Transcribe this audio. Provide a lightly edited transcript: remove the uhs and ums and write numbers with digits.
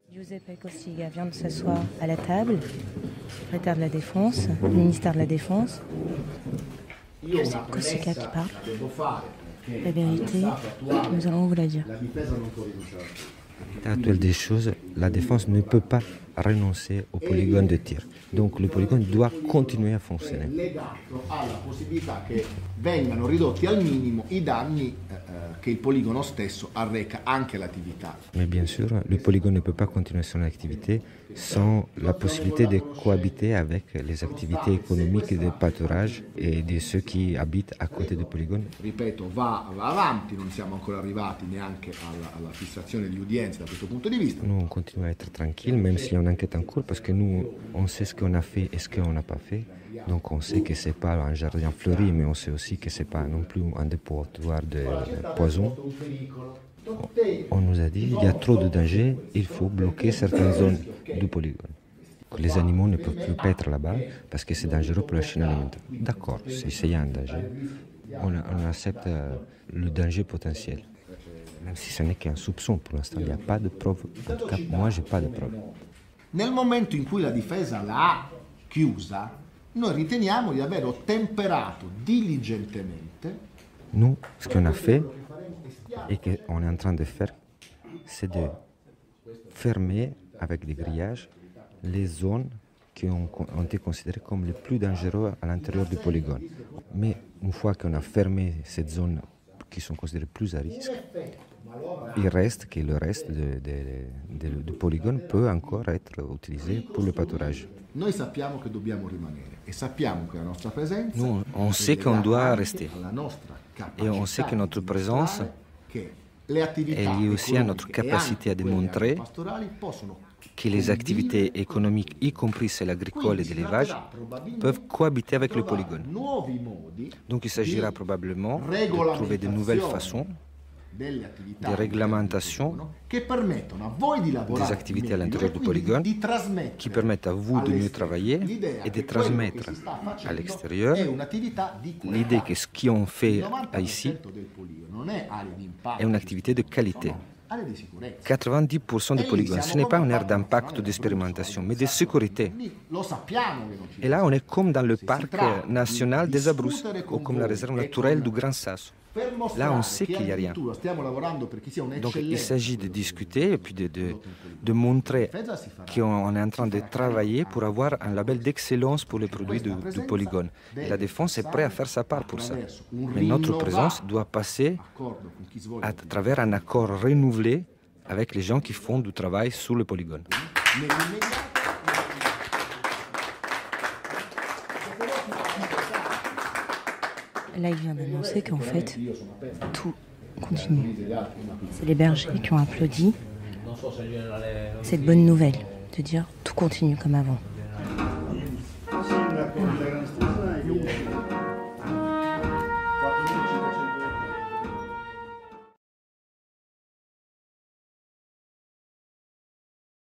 Giuseppe Cossiga vient de s'asseoir à la table, secrétaire de la Défense, ministère de la Défense. Giuseppe Cossiga qui parle. La vérité, nous allons vous la dire. L'état actuel des choses, la défense ne peut pas renoncer au polygone de tir. Donc le polygone doit continuer à fonctionner. Legato alla possibilità che vengano ridotti al minimo i danni che il poligono stesso arreca anche all'attività. Mais bien sûr, le polygone ne peut pas continuer son activité sans la possibilité de cohabiter avec les activités économiques de pâturage et de ceux qui habitent à côté du polygone. Ripeto, va avanti, non siamo ancora arrivati neanche alla fissazione di udienze da questo punto di vista. Nous, on continue à être tranquille, même s'il y a une enquête en cours, parce que nous, on sait ce qu'on a fait et ce qu'on n'a pas fait. Donc on sait que ce n'est pas un jardin fleuri, mais on sait aussi que ce n'est pas non plus un dépotoir de poison. On nous a dit qu'il y a trop de dangers, il faut bloquer certaines zones du polygone. Que les animaux ne peuvent plus paître là-bas parce que c'est dangereux pour la chaîne alimentaire. D'accord, s'il y a un danger, on accepte le danger potentiel. Même si ce n'est qu'un soupçon, pour l'instant il n'y a pas de preuve. En tout cas, moi je n'ai pas de preuve. Nel momento in cui la difesa l'ha chiusa, noi riteniamo di aver ottemperato diligentemente. Nous, ce qu'on a fait et qu'on est en train de faire, c'est de fermer avec des grillages les zones qui ont été considérées comme les plus dangereuses à l'intérieur du polygone. Mais une fois qu'on a fermé ces zones qui sont considérées plus à risque, il reste que le reste du polygone peut encore être utilisé pour le pâturage. Noi sappiamo che dobbiamo rimanere e sappiamo che la nostra presenza. Nous, on sait qu'on doit rester. Et on sait que notre présence est liée aussi à notre capacité à démontrer que les activités économiques, y compris celles agricoles et d'élevage, peuvent cohabiter avec le polygone. Donc il s'agira probablement de trouver de nouvelles façons de réglementation des activités à l'intérieur du polygone qui permettent à vous de mieux travailler et de transmettre à l'extérieur l'idée que ce qu'on fait ici est une activité de qualité. 90% des polygones, ce n'est pas une aire d'impact ou d'expérimentation, mais de sécurité. Et là, on est comme dans le parc national des Abruzzes ou comme la réserve naturelle du Gran Sasso. Là, on sait qu'il n'y a rien. Donc, il s'agit de discuter et puis de montrer qu'on est en train de travailler pour avoir un label d'excellence pour les produits du polygone. Et la défense est prête à faire sa part pour ça. Mais notre présence doit passer à travers un accord renouvelé avec les gens qui font du travail sur le polygone. Là, il vient d'annoncer qu'en fait, tout continue. C'est les bergers qui ont applaudi cette bonne nouvelle, de dire tout continue comme avant.